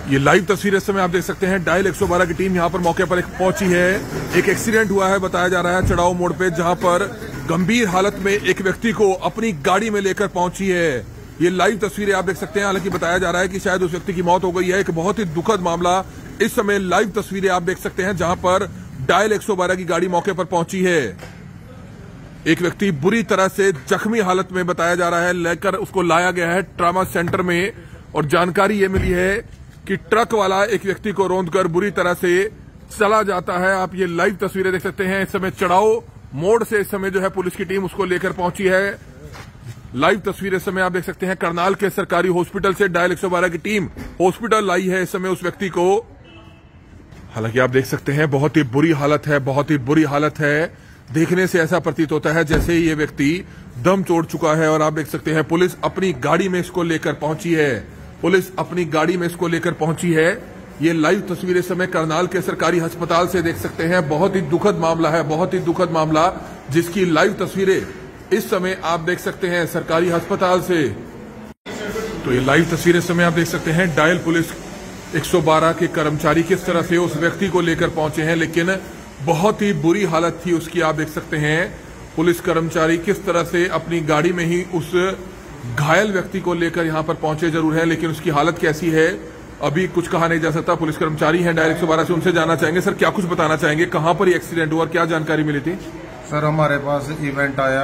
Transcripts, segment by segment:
ये लाइव तस्वीर इस समय आप देख सकते हैं। डायल 112 की टीम यहां पर मौके पर पहुंची है। एक एक्सीडेंट हुआ है बताया जा रहा है चढ़ाव मोड़ पे, जहां पर गंभीर हालत में एक व्यक्ति को अपनी गाड़ी में लेकर पहुंची है। ये लाइव तस्वीरें आप देख सकते हैं। हालांकि बताया जा रहा है कि शायद उस व्यक्ति की मौत हो गई है। एक बहुत ही दुखद मामला इस समय लाइव तस्वीरें आप देख सकते हैं, जहां पर डायल 112 की गाड़ी मौके पर पहुंची है। एक व्यक्ति बुरी तरह से जख्मी हालत में बताया जा रहा है, लेकर उसको लाया गया है ट्रामा सेंटर में। और जानकारी ये मिली है कि ट्रक वाला एक व्यक्ति को रौंदकर बुरी तरह से चला जाता है। आप ये लाइव तस्वीरें देख सकते हैं। इस समय चढ़ाव मोड़ से इस समय जो है पुलिस की टीम उसको लेकर पहुंची है। लाइव तस्वीर इस समय आप देख सकते हैं। करनाल के सरकारी हॉस्पिटल से डायल 112 की टीम हॉस्पिटल लाई है इस समय उस व्यक्ति को। हालांकि आप देख सकते हैं बहुत ही बुरी हालत है, बहुत ही बुरी हालत है। देखने से ऐसा प्रतीत होता है जैसे ये व्यक्ति दम तोड़ चुका है। और आप देख सकते हैं पुलिस अपनी गाड़ी में इसको लेकर पहुंची है। पुलिस अपनी गाड़ी में इसको लेकर पहुंची है। ये लाइव तस्वीरें इस समय करनाल के सरकारी अस्पताल से देख सकते हैं। बहुत ही दुखद मामला है, बहुत ही दुखद मामला, जिसकी लाइव तस्वीरें इस समय आप देख सकते हैं सरकारी अस्पताल से। तो ये लाइव तस्वीरें इस समय आप देख सकते हैं। डायल पुलिस 112 के कर्मचारी किस तरह से उस व्यक्ति को लेकर पहुंचे हैं, लेकिन बहुत ही बुरी हालत थी उसकी। आप देख सकते हैं पुलिस कर्मचारी किस तरह से अपनी गाड़ी में ही उस घायल व्यक्ति को लेकर यहां पर पहुंचे जरूर है, लेकिन उसकी हालत कैसी है अभी कुछ कहा नहीं जा सकता। पुलिस कर्मचारी हैं डायल 112 से, उनसे जानना चाहेंगे। सर, क्या कुछ बताना चाहेंगे, कहां पर ये एक्सीडेंट हुआ और क्या जानकारी मिली थी? सर, हमारे पास इवेंट आया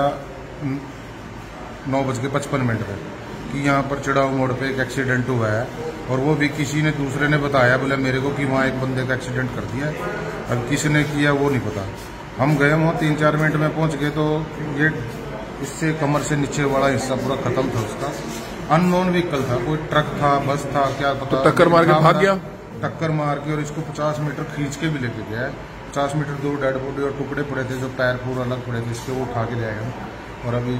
9:55 पे कि यहाँ पर चढ़ाव मोड़ पे एक एक्सीडेंट हुआ है, और वो भी किसी ने दूसरे ने बताया, बोले मेरे को कि वहाँ एक बंदे का एक्सीडेंट कर दिया है। अब किसने किया वो नहीं पता। हम गए वहाँ 3-4 मिनट में पहुँच गए तो ये इससे कमर से नीचे वाला हिस्सा पूरा खत्म था उसका। अननोन व्हीकल था, कोई ट्रक था, बस था, क्या पता। तो टक्कर मार के भाग गया? टक्कर मार के, और इसको 50 मीटर खींच के भी लेके गया है। 50 मीटर दूर डेड बॉडी और टुकड़े पड़े थे, जो टायर पूरा अलग पड़े थे इसके, वो उठा के ले आए हम। और अभी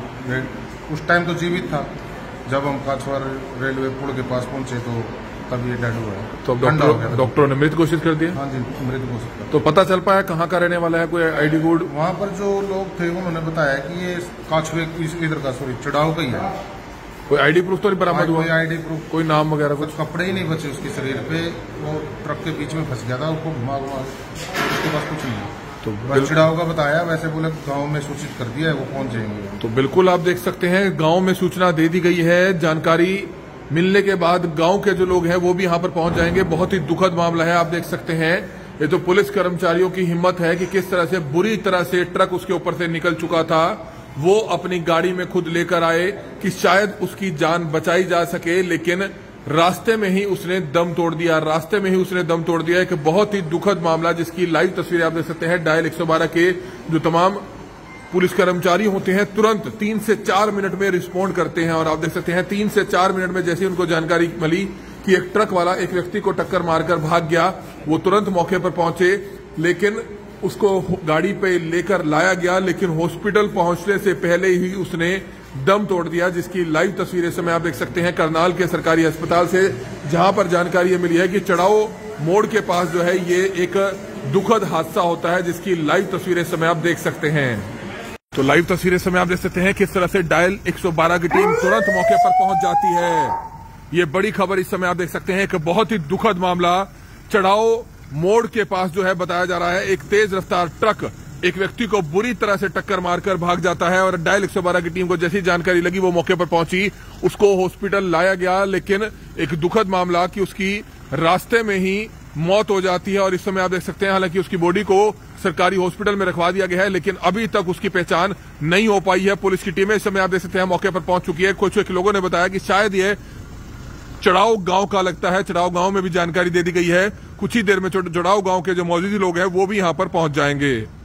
उस टाइम तो जीवित था। जब हम काछवार रेलवे पुल के पास पहुंचे तो तब ये डेड हुआ है। तो डॉक्टरों ने मृत घोषित कर दिया? हाँ जी, मृत घोषित कर। तो पता चल पाया कहाँ का रहने वाला है, कोई आईडी कोड? वहाँ पर जो लोग थे उन्होंने बताया कि ये काछवे इधर का, सॉरी, चढ़ाव का ही है। कोई आईडी प्रूफ तो नहीं बरामद हुआ? कोई आईडी प्रूफ, कोई नाम वगैरह? कुछ कपड़े ही नहीं बचे उसके शरीर पे। वो ट्रक के बीच में फंस गया था, उसको घुमा उसके पास कुछ नहीं। तो चढ़ाव का बताया, वैसे बोले गांव में सूचित कर दिया है, वो पहुंच जाएंगे। तो बिल्कुल आप देख सकते हैं गांव में सूचना दे दी गई है। जानकारी मिलने के बाद गांव के जो लोग हैं वो भी यहां पर पहुंच जाएंगे। बहुत ही दुखद मामला है, आप देख सकते हैं। ये तो पुलिस कर्मचारियों की हिम्मत है कि किस तरह से बुरी तरह से ट्रक उसके ऊपर से निकल चुका था, वो अपनी गाड़ी में खुद लेकर आए कि शायद उसकी जान बचाई जा सके, लेकिन रास्ते में ही उसने दम तोड़ दिया। रास्ते में ही उसने दम तोड़ दिया। एक बहुत ही दुखद मामला, जिसकी लाइव तस्वीरें आप देख सकते हैं। डायल 112 के जो तमाम पुलिस कर्मचारी होते हैं तुरंत 3 से 4 मिनट में रिस्पॉन्ड करते हैं। और आप देख सकते हैं 3 से 4 मिनट में जैसे उनको जानकारी मिली कि एक ट्रक वाला एक व्यक्ति को टक्कर मारकर भाग गया, वो तुरंत मौके पर पहुंचे, लेकिन उसको गाड़ी पे लेकर लाया गया, लेकिन हॉस्पिटल पहुंचने से पहले ही उसने दम तोड़ दिया। जिसकी लाइव तस्वीरें समय आप देख सकते हैं करनाल के सरकारी अस्पताल से, जहां पर जानकारी ये मिली है कि चढ़ाव मोड़ के पास जो है ये एक दुखद हादसा होता है, जिसकी लाइव तस्वीरें समय आप देख सकते हैं। तो लाइव तस्वीरें समय आप देख सकते हैं किस तरह से डायल 112 की टीम तुरंत मौके पर पहुंच जाती है। ये बड़ी खबर इस समय आप देख सकते हैं। एक बहुत ही दुखद मामला चढ़ाव मोड़ के पास जो है बताया जा रहा है, एक तेज रफ्तार ट्रक एक व्यक्ति को बुरी तरह से टक्कर मारकर भाग जाता है। और डायल 112 की टीम को जैसी जानकारी लगी वो मौके पर पहुंची, उसको हॉस्पिटल लाया गया, लेकिन एक दुखद मामला कि उसकी रास्ते में ही मौत हो जाती है। और इस समय आप देख सकते हैं हालांकि उसकी बॉडी को सरकारी हॉस्पिटल में रखवा दिया गया है, लेकिन अभी तक उसकी पहचान नहीं हो पाई है। पुलिस की टीमें इस समय आप देख सकते हैं मौके पर पहुंच चुकी है। कुछ लोगों ने बताया कि शायद ये चढ़ाव गांव का लगता है। चढ़ाव गांव में भी जानकारी दे दी गई है। कुछ ही देर में चढ़ाव गांव के जो मौजूद लोग हैं वो भी यहां पर पहुंच जाएंगे।